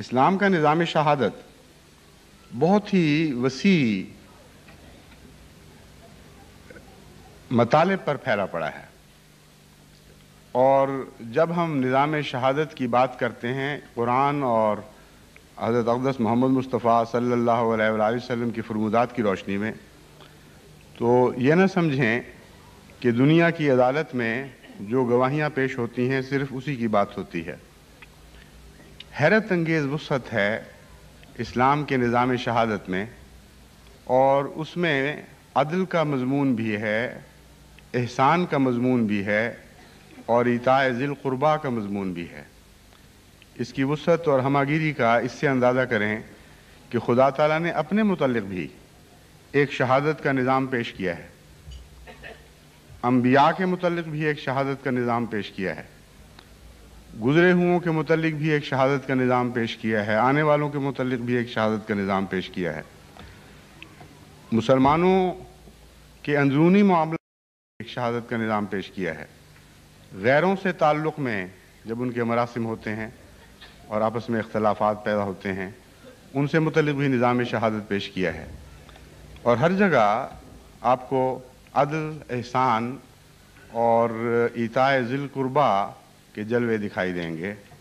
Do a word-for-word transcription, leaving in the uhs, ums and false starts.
اسلام کا نظام شہادت بہت ہی وسیع مطالب پر پھیلا پڑا ہے، اور جب ہم نظام شہادت کی بات کرتے ہیں قرآن اور حضرت اقدس محمد مصطفیٰ صلی اللہ علیہ وآلہ وسلم کی فرمودات کی روشنی میں، تو یہ نہ سمجھیں کہ دنیا کی عدالت میں جو گواہیاں پیش ہوتی ہیں صرف اسی کی بات ہوتی ہے۔ حیرت انگیز وسعت ہے اسلام کے نظام شہادت میں، اور اس میں عدل کا مضمون بھی ہے، احسان کا مضمون بھی ہے، اور ایتاء ذی القربیٰ کا مضمون بھی ہے۔ اس کی وسعت اور ہماگیری کا اس سے اندازہ کریں کہ خدا تعالیٰ نے اپنے متعلق بھی ایک شہادت کا نظام پیش کیا ہے، انبیاء کے متعلق بھی ایک شہادت کا نظام پیش کیا ہے، گزرے ہوئوں کے متعلق بھی ایک شہادت کا نظام پیش کیا ہے، آنے والوں کے متعلق بھی ایک شہادت کا نظام پیش کیا ہے، مسلمانوں کے اندرونی معاملات میں ایک شہادت کا نظام پیش کیا ہے، غیروں سے تعلق میں جب ان کے مراسم ہوتے ہیں اور آپس میں اختلافات پیدا ہوتے ہیں ان سے متعلق بھی نظام شہادت پیش کیا ہے، اور ہر جگہ آپ کو عدل، احسان اور ایتاء ذی القربیٰ کے جلوے دکھائی دیں گے۔